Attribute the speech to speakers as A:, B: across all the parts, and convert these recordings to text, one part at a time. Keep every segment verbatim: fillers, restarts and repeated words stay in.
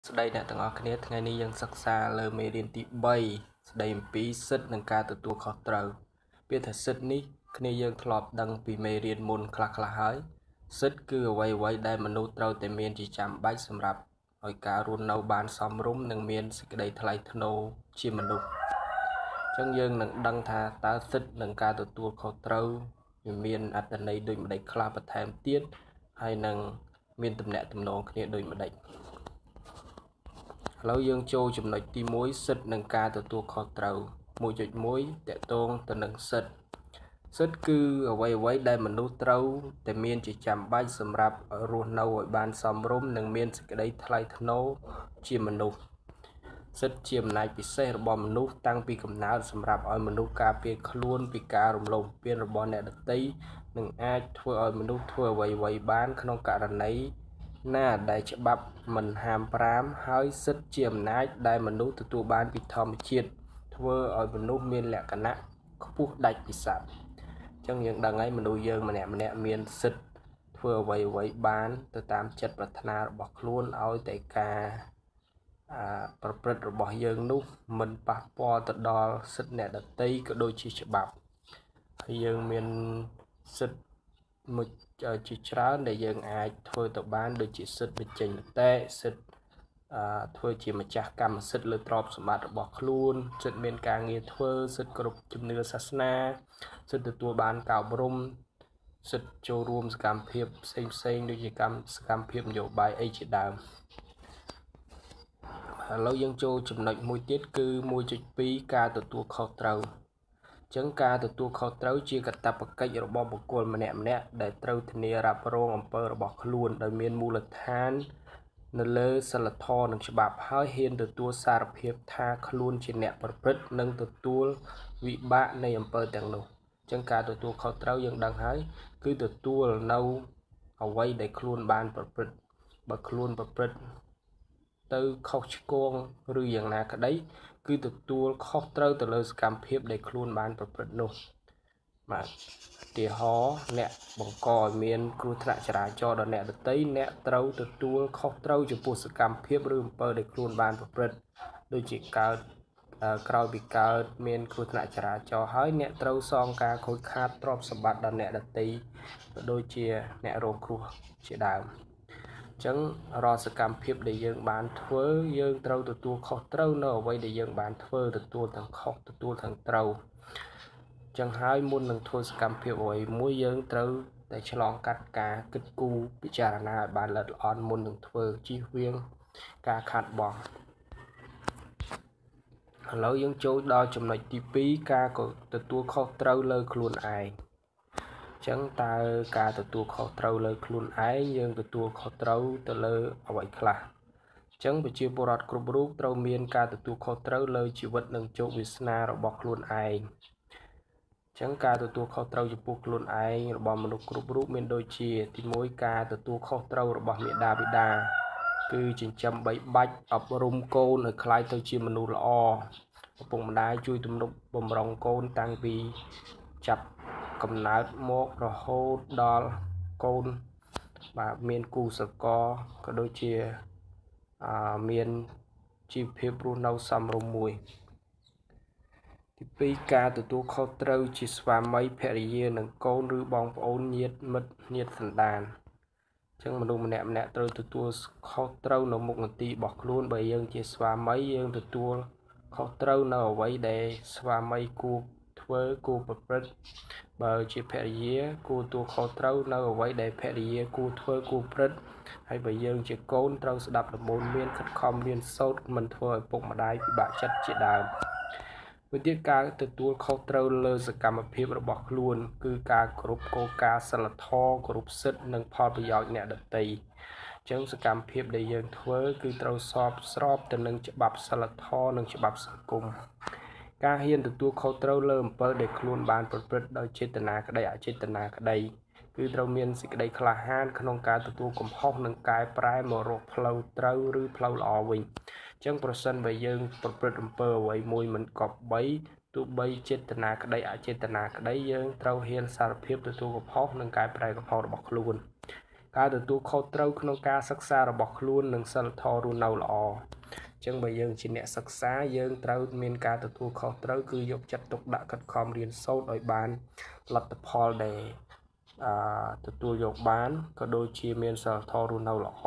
A: ស្ដីអ្នកទាំងអស់គ្នាថ្ងៃនេះយើងសិក្សាលើមេរៀនទីបីស្ដីអំពីសិទ្ធិនិងការទទួលខុសត្រូវពាក្យថាសិទ្ធិនេះគ្នាយើងធ្លាប់ដឹងពីមេរៀនមុនខ្លះៗហើយសិទ្ធិគឺអ្វីៗដែលមនុស្សត្រូវតែមានជាចាំបាច់សម្រាប់ឲ្យការរស់នៅបានសមរម្យនិងមានសេចក្តីថ្លៃថ្នូរជាមនុស្សអញ្ចឹងយើងនឹងដឹងថាតើសិទ្ធិនិងការទទួលខុសត្រូវវាមានអត្ថន័យដូចម្តេចខ្លះបន្ថែមទៀតហើយនឹងមានទំនាក់ទំនងគ្នាដូចម្តេចឥឡូវយើងចូលចំណុចទីមួយសិទ្ធិនិងការទទួលខុសត្រូវ មួយចុចមួយ តកតងទៅនឹងសិទ្ធិសិទ្ធិគឺអ្វីអ្វីដែលមនុស្សត្រូវតែមានជាចាំបាច់សម្រាប់រស់នៅឲ្យបានសមរម្យនិងមានសេចក្តីថ្លៃថ្នូរជាមនុស្សសិទ្ធិជាអំណាចពិសេសរបស់មនុស្សតាំងពីកំណើតសម្រាប់ឲ្យមនុស្សការពារខ្លួនពីការរំលោភបំពានរបស់អ្នកដទៃនិងអាចធ្វើឲ្យមនុស្សធ្វើអ្វីអ្វីបានក្នុងករណីណាដែលច្បាប់មិនហាមប្រាមហើយសិទ្ធិជាអំណាចដែលមនុស្សទទួលបានពីធម្មជាតិធ្វើឲ្យមនុស្សមានលក្ខណៈខ្ពស់ដាច់ពីសត្វអញ្ចឹងយើងដឹងហើយមនុស្សយើងម្នាក់ម្នាក់មានសិទ្ធិធ្វើអ្វីអ្វីបានទៅតាមចិត្តប្រាថ្នារបស់ខ្លួនឲ្យតែការប្រព្រឹត្តរបស់យើងនោះមិនប៉ះពាល់ទៅដល់សិទ្ធិអ្នកដទៃក៏ដូចជាច្បាប់ហើយយើងមានសិទ្ធិមួយជាច្រើនដែលយើងអាចធ្វើទៅបានដូចជាសិទ្ធិបញ្ចេញមតិសិទ្ធិធ្វើជាម្ចាស់កម្មសិទ្ធិលើទ្រព្យសម្បត្តិរបស់ខ្លួនសិទ្ធិមានការងារធ្វើសិទ្ធិគ្រប់ជំនឿសាសនាសិទ្ធិទទួលបានការអប់រំសិទ្ធិចូលរួមសកម្មភាពផ្សេងផ្សេងដូចជាកម្មសកម្មភាពនយោបាយអីជាដើមឥឡូវយើងចូលចំណុចមួយទៀតគឺ មួយចុចពីរ ការទទួលខុសត្រូវអញ្ចឹងការទទួលខុសត្រូវជាកាតព្វកិច្ចរបស់បុគ្គលម្នាក់ម្នាក់ដែលត្រូវធានារ៉ាប់រងអំពើរបស់ខ្លួនដោយមានមូលដ្ឋាននៅលើសិលធម៌និងច្បាប់ហើយហ៊ានទទួលសារភាពថាខ្លួនជាអ្នកប្រព្រឹត្តនិងទទួលវិបាកនៃអំពើទាំងនោះអញ្ចឹងការទទួលខុសត្រូវយើងដឹងហើយគឺទទួលនៅអ្វីដែលខ្លួនបានប្រព្រឹត្តបើខ្លួនប្រព្រឹត្តទៅខុសឆ្គងឬយ៉ាងណាក្តីគឺទទួលខុសត្រូវទៅលើសកម្មភាពដែលខ្លួនបានប្រព្រឹត្តនោះបាទឧទាហរណ៍អ្នកបង្កឲ្យមានគ្រោះថ្នាក់ចរាចរណ៍ដល់អ្នកដទៃអ្នកត្រូវទទួលខុសត្រូវចំពោះសកម្មភាពឬអំពើដែលខ្លួនបានប្រព្រឹត្តដូចជាកើតក្រោយពីកើតមានគ្រោះថ្នាក់ចរាចរណ៍ហើយអ្នកត្រូវសងការខូចខាតទ្រព្យសម្បត្តិដល់អ្នកដទៃក៏ដូចជាអ្នករងគ្រោះជាដើមអញ្ចឹងរាល់សកម្មភាពដែលយើងបានធ្វើយើងត្រូវទទួលខុសត្រូវនៅអ្វីដែលយើងបានធ្វើទទួលទាំងខុសទទួលទាំងត្រូវអញ្ចឹងហើយមុននឹងធ្វើសកម្មភាពអ្វីមួយយើងត្រូវតែឆ្លងកាត់ការគិតគូរពិចារណាឲ្យបានល្អិតល្អន់មុននឹងធ្វើជៀសវាងការខាតបង់ឥឡូវយើងចូលដល់ចំណុចទីពីរការទទួលខុសត្រូវលើខ្លួនឯងចឹងតើការទទួលខុសត្រូវលើខ្លួនឯងយើងទទួលខុសត្រូវទៅលើអ្វីខ្លះអញ្ចឹងប្រជាពលរដ្ឋគ្រប់រូបត្រូវមានការទទួលខុសត្រូវលើជីវិតនិងជោគវាសនារបស់ខ្លួនឯងអញ្ចឹងការទទួលខុសត្រូវចំពោះខ្លួនឯងរបស់មនុស្សគ្រប់រូបមានដូចជាទីមួយការទទួលខុសត្រូវរបស់មាតាបិតាគឺចិញ្ចឹមបីបាច់អប់រំកូនឲ្យក្លាយទៅជាមនុស្សល្អឪពុកម្ដាយជួយទំនុកបម្រុងកូនតាំងពីចាប់កំណើតមករហូតដល់កូនបាទមានគូស្រករក៏ដូចជាអឺមានជីវភាពរស់នៅសមរម្យមួយទីពីរការទទួលខុសត្រូវជាស្វាមីភរិយានិងកូនឬបងប្អូនញាតិមិត្តញាតិសន្តានអញ្ចឹងមនុស្សម្នាក់ម្នាក់ត្រូវទទួលខុសត្រូវនៅមុខនទីរបស់ខ្លួនបើយើងជាស្វាមីយើងទទួលខុសត្រូវនៅអ្វីដែលស្វាមីគួរធ្វើគួរប្រព្រឹត្តបើជាភរិយាគួរទទួលខុសត្រូវនៅអ្វីដែលភរិយាគួរធ្វើគួរព្រឹត្តហើយបើយើងជាកូនត្រូវស្ដាប់ដំបូន្មានខិតខំរៀនសូត្រមិនធ្វើឲ្យពុកម្ដាយពិបាកចិត្តជាដើមវិធីការទទួលខុសត្រូវលើសកម្មភាពរបស់ខ្លួនគឺការគោរពគោលការណ៍សីលធម៌គោរពសិទ្ធិនិងផលប្រយោជន៍អ្នកដទៃអញ្ចឹងសកម្មភាពដែលយើងធ្វើគឺត្រូវស្របស្របទៅនឹងច្បាប់សីលធម៌និងច្បាប់សង្គមការហ៊ានទទួលខុសត្រូវលើអំពើដែលខ្លួនបានប្រព្រឹត្តដោយចេតនាក្តីអចេតនាក្តីគឺត្រូវមានសេចក្តីក្លាហានក្នុងការទទួលកំហុសនិងកែប្រែមករកផ្លូវត្រូវឬផ្លូវល្អវិញអញ្ចឹងប្រសិនបើយើងប្រព្រឹត្តអំពើអ្វីមួយមិនគប្បីទោះបីចេតនាក្តីអចេតនាក្តីយើងត្រូវហ៊ានសារភាពទទួលកំហុសនិងកែប្រែកំហុសរបស់ខ្លួនការទទួលខុសត្រូវក្នុងការសិក្សារបស់ខ្លួននិងសិលធម៌រស់នៅល្អអញ្ចឹងបើយើងជាអ្នកសិក្សាយើងត្រូវមានការទទួលខុសត្រូវគឺយកចិត្តទុកដាក់ខិតខំរៀនសូត្រឲ្យបានលទ្ធផលដែលអឺទទួលយកបានក៏ដូចជាមានសិលធម៌រស់នៅល្អ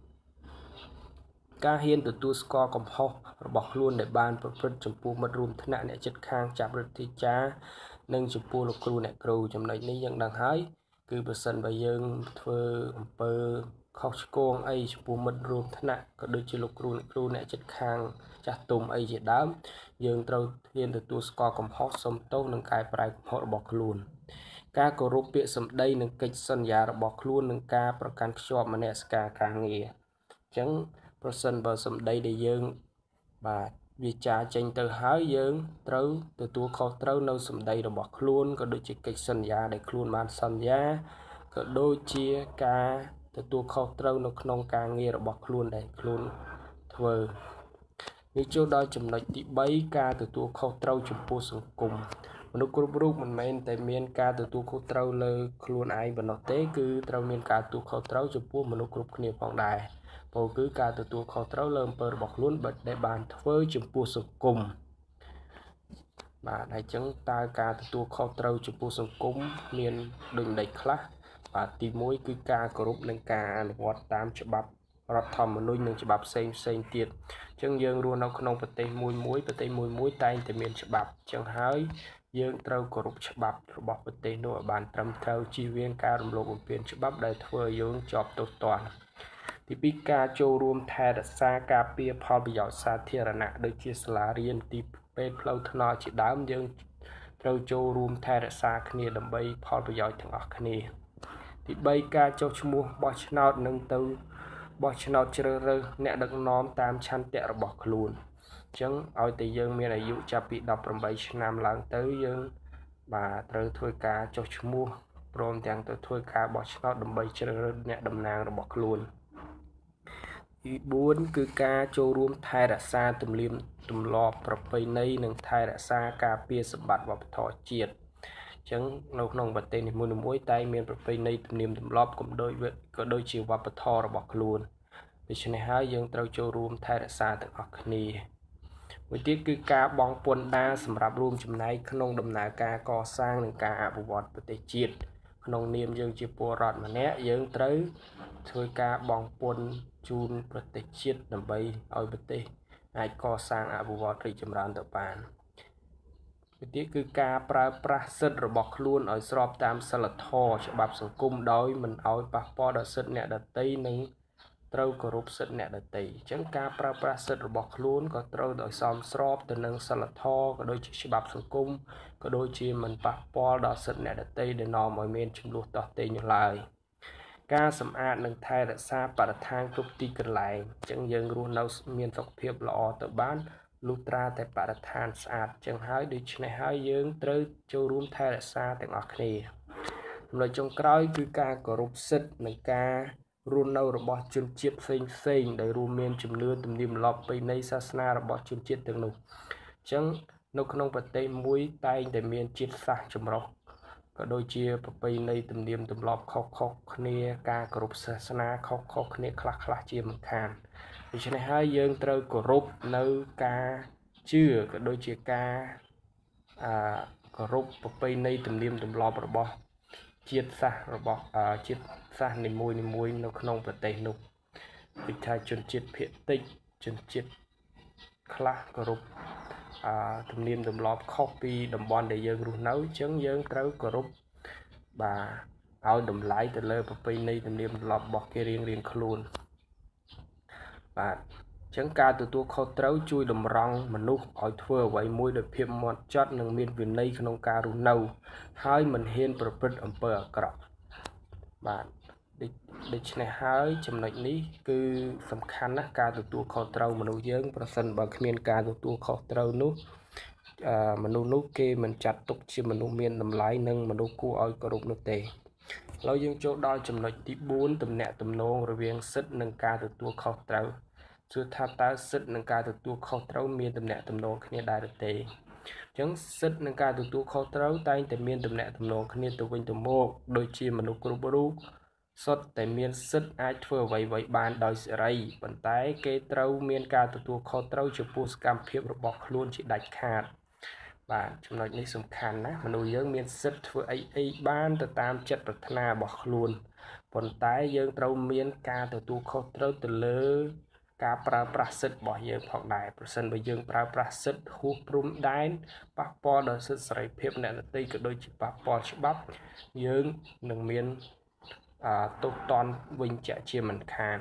A: ការហ៊ានទទួលស្គាល់កំហុសរបស់ខ្លួនដែលបានប្រព្រឹត្តចំពោះមិត្តរួមថ្នាក់អ្នកជិតខាងចាប់រដ្ឋាភិបាលនិងចំពោះលោកគ្រូអ្នកគ្រូចំណុចនេះយើងដឹងហើយគឺប្រសិនបើយើងធ្វើអំពើខុសឆ្គងអីចំពោះមិត្តរួមថ្នាក់ក៏ដូចជាលោកគ្រូអ្នកគ្រូអ្នកជិតខាងចាស់ទុំអីជាដើមយើងត្រូវហ៊ានទទួលស្គាល់កំហុសសុំទោសនិងកែប្រែកំហុសរបស់ខ្លួនការគោរពពាក្យសម្ដីនិងកិច្ចសន្យារបស់ខ្លួននិងការប្រកាន់ខ្ជាប់មនសិការការងារអញ្ចឹងប្រសិនបើសម្ដីដែលយើងបាទវាចាចេញទៅហើយយើងត្រូវទទួលខុសត្រូវនៅសម្ដីរបស់ខ្លួនក៏ដូចជាកិច្ចសន្យាដែលខ្លួនបានសន្យាក៏ដូចជាការទទួលខុសត្រូវនៅក្នុងការងាររបស់ខ្លួនដែលខ្លួនធ្វើនេះចូលដល់ចំណុចទីបីការទទួលខុសត្រូវចំពោះសង្គមមនុស្សគ្រប់រូបមិនមែនតែមានការទទួលខុសត្រូវលើខ្លួនឯងប៉ុណ្ណោះទេគឺត្រូវមានការទទួលខុសត្រូវចំពោះមនុស្សគ្រប់គ្នាផងដែរពោលគឺការទទួលខុសត្រូវលើអំពើរបស់ខ្លួនដែលបានធ្វើចំពោះសង្គមបាទហើយចឹងតើការទទួលខុសត្រូវចំពោះសង្គមមានដូចម្ដេចខ្លះបាទទីមួយគឺការគោរពនិងការអនុវត្តតាមច្បាប់រដ្ឋធម្មនុញ្ញនិងច្បាប់ផ្សេងផ្សេងទៀតអញ្ចឹងយើងរស់នៅក្នុងប្រទេសមួយមួយប្រទេសមួយមួយតែងតែមានច្បាប់អញ្ចឹងហើយយើងត្រូវគោរពច្បាប់របស់ប្រទេសនោះឲ្យបានត្រឹមត្រូវជៀសវាងការរំលោភបំពានច្បាប់ដែលធ្វើឲ្យយើងជាប់ទោសទណ្ឌទីពីរការចូលរួមថែរក្សាការពារផលប្រយោជន៍សាធារណៈដូចជាសាលារៀនទីពេទ្យផ្លូវថ្នល់ជាដើមយើងត្រូវចូលរួមថែរក្សាគ្នាដើម្បីផលប្រយោជន៍ទាំងអស់គ្នាទីបីការចុះឈ្មោះបោះឆ្នោតនឹងទៅបោះឆ្នោតជ្រើសរើសអ្នកដឹកនាំតាមឆន្ទៈរបស់ខ្លួនអញ្ចឹងឲ្យតែយើងមានអាយុចាប់ពីដប់ប្រាំបីឆ្នាំឡើងទៅយើងបាទត្រូវធ្វើការចុះឈ្មោះព្រមទាំងទៅធ្វើការបោះឆ្នោតដើម្បីជ្រើសរើសអ្នកតំណាងរបស់ខ្លួនទីបួនគឺការចូលរួមថែរក្សាទំនៀមទម្លាប់ប្រពៃណីនិងថែរក្សាការពារសម្បត្តិវប្បធម៌ជាតិអញ្ចឹងនៅក្នុងប្រទេសនីមួយៗតែមានប្រពៃណីទំនៀមទម្លាប់ក៏ដូចក៏ដូចជាវប្បធម៌របស់ខ្លួនដូច្នេះហើយយើងត្រូវចូលរួមថែរក្សាទាំងអស់គ្នាមួយទៀតគឺការបង់ពន្ធដារសម្រាប់រួមចំណែកក្នុងដំណើរការកសាងនិងការអភិវឌ្ឍប្រទេសជាតិក្នុងនាមយើងជាពលរដ្ឋម្នាក់យើងត្រូវធ្វើការបង់ពន្ធជូនប្រទេសជាតិដើម្បីឲ្យប្រទេសអាចកសាងអភិវឌ្ឍរីកចម្រើនទៅបានវិធីគឺការប្រើប្រាស់សិទ្ធិរបស់ខ្លួនឲ្យស្របតាមសិលធម៌ច្បាប់សង្គមដោយមិនឲ្យប៉ះពាល់ដល់សិទ្ធិអ្នកដទៃនិងត្រូវគោរពសិទ្ធិអ្នកដទៃអញ្ចឹងការប្រើប្រាស់សិទ្ធិរបស់ខ្លួនក៏ត្រូវដោយសមស្របទៅនឹងសិលធម៌ក៏ដូចជាច្បាប់សង្គមក៏ដូចជាមិនប៉ះពាល់ដល់សិទ្ធិអ្នកដទៃដែលនាំឲ្យមានចំនួនតោះតេញនោះឡើយការសម្អាតនិងថែរក្សាបរិស្ថានគ្រប់ទីកន្លែងអញ្ចឹងយើងរស់នៅមានសុខភាពល្អទៅបានលុះត្រាតែបរិស្ថានស្អាតអញ្ចឹងហើយដូច្នេះហើយយើងត្រូវចូលរួមថែរក្សាទាំងអស់គ្នាចំណុចចុងក្រោយគឺការគោរពសិទ្ធិនិងការរស់នៅរបស់ជនជាតិផ្សេងផ្សេងដែលរួមមានជំនឿទំនៀមទម្លាប់ប្រពៃណីសាសនារបស់ជនជាតិទាំងនោះអញ្ចឹងនៅក្នុងប្រទេសមួយតែងតែមានជាតិសាសន៍ចម្រុះក៏ដូចជាប្រពៃណីទំនៀមទម្លាប់ខុសៗគ្នាការគោរពសាសនាខុសៗគ្នាខ្លះខ្លះជាមិនខានដូច្នេះហើយយើងត្រូវគោរពនៅការជឿក៏ដូចជាការអឺគោរពប្រពៃណីទំនៀមទម្លាប់របស់ជាតិសាសន៍របស់ជាតិសាសន៍នីមួយនីមួយនៅក្នុងប្រទេសនោះដូចថាជនជាតិភាគតិចជនជាតិខ្លះគោរពអឺទំនៀមទម្លាប់ខុសពីតំបន់ដែលយើងរស់នៅអញ្ចឹងយើងត្រូវគោរពបាទឲ្យតម្លៃទៅលើប្រពៃណីទំនៀមទម្លាប់របស់គេរៀងរៀងខ្លួនបាទអញ្ចឹងការទទួលខុសត្រូវជួយតម្រង់មនុស្សឲ្យធ្វើអ្វីមួយដោយភាពហ្មត់ចត់និងមានវិន័យក្នុងការរស់នៅហើយមិនហ៊ានប្រព្រឹត្តអំពើអាក្រក់បាទដូច្នេះហើយចំណុចនេះគឺសំខាន់ណាស់ការទទួលខុសត្រូវមនុស្សយើងប្រសិនបើគ្មានការទទួលខុសត្រូវនោះអឺមនុស្សនោះគេមិនចាត់ទុកជាមនុស្សមានតម្លៃនិងមនុស្សគួរឲ្យគោរពនោះទេឥឡូវយើងចូលដល់ចំណុចទីបួនទំនាក់ទំនងរវាងសិទ្ធិនិងការទទួលខុសត្រូវសួរថាតើសិទ្ធិនិងការទទួលខុសត្រូវមានទំនាក់ទំនងគ្នាដែរឬទេអញ្ចឹងសិទ្ធិនិងការទទួលខុសត្រូវតែងតែមានទំនាក់ទំនងគ្នាទៅវិញទៅមកដូចជាមនុស្សគ្រប់រូបសុទ្ធតែមានសិទ្ធិអាចធ្វើអ្វីៗបានដោយសេរីប៉ុន្តែគេត្រូវមានការទទួលខុសត្រូវចំពោះសកម្មភាពរបស់ខ្លួនជាដាច់ខាតបាទចំណុចនេះសំខាន់ណាមនុស្សយើងមានសិទ្ធិធ្វើអីអីបានទៅតាមចិត្តប្រាថ្នារបស់ខ្លួនប៉ុន្តែយើងត្រូវមានការទទួលខុសត្រូវទៅលើការប្រើប្រាស់សិទ្ធិរបស់យើងផងដែរប្រសិនបើយើងប្រើប្រាស់សិទ្ធិហួសព្រំដែនប៉ះពាល់ដល់សិទ្ធិសេរីភាពអ្នកដទៃក៏ដូចជាប៉ះពាល់ច្បាប់យើងនឹងមានអឺទោសទណ្ឌវិញជាក់ជាមិនខាន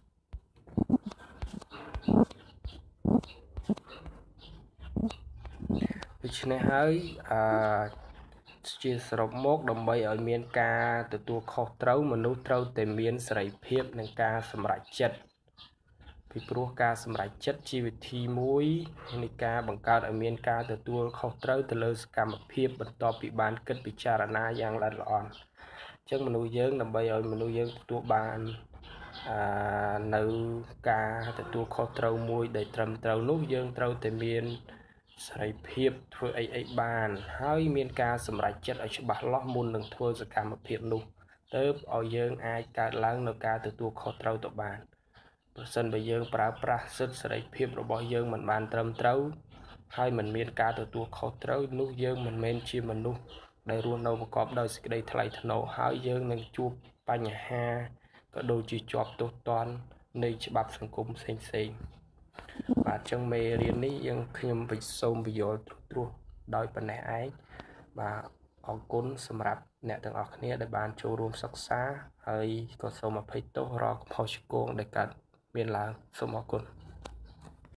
A: ដូច្នេះហើយអឺជាសរុបមកដើម្បីឲ្យមានការទទួលខុសត្រូវមនុស្សត្រូវតែមានសេរីភាពនិងការសម្រេចចិត្តពីព្រោះការសម្រេចចិត្តជាវិធីមួយនៃការបង្កើតឲ្យមានការទទួលខុសត្រូវទៅលើសកម្មភាពបន្ទាប់ពីបានគិតពិចារណាយ៉ាងល្អិតល្អន់អញ្ចឹងមនុស្សយើងដើម្បីឲ្យមនុស្សយើងទទួលបានអឺនៅការទទួលខុសត្រូវមួយដែលត្រឹមត្រូវនោះយើងត្រូវតែមានសេរីភាពធ្វើអីអីបានហើយមានការសម្រេចចិត្តឲ្យច្បាស់លាស់មុននឹងធ្វើសកម្មភាពនោះទើបឲ្យយើងអាចកើតឡើងនៅការទទួលខុសត្រូវទៅបានប្រសិនបើយើងប្រើប្រាស់សិទ្ធិសេរីភាពរបស់យើងមិនបានត្រឹមត្រូវហើយមិនមានការទទួលខុសត្រូវនោះយើងមិនមែនជាមនុស្សដែលរស់នៅប្រកបដោយសេចក្តីថ្លៃថ្នូរហើយយើងនឹងជួបបញ្ហាក៏ដូចជាជាប់ទោសទណ្ឌនៃច្បាប់សង្គមផ្សេងផ្សេងបាទអញ្ចឹងមេរៀននេះយើងខ្ញុំវិសូមបញ្យល់ត្រួសដោយប៉ុណ្ណេះឯងបាទអរគុណសម្រាប់អ្នកទាំងអស់គ្នាដែលបានចូលរួមសិក្សាហើយក៏សូមអភ័យទោសរាល់កំហុសឆ្គងដែលកើតមានឡើងសូមអរគុណ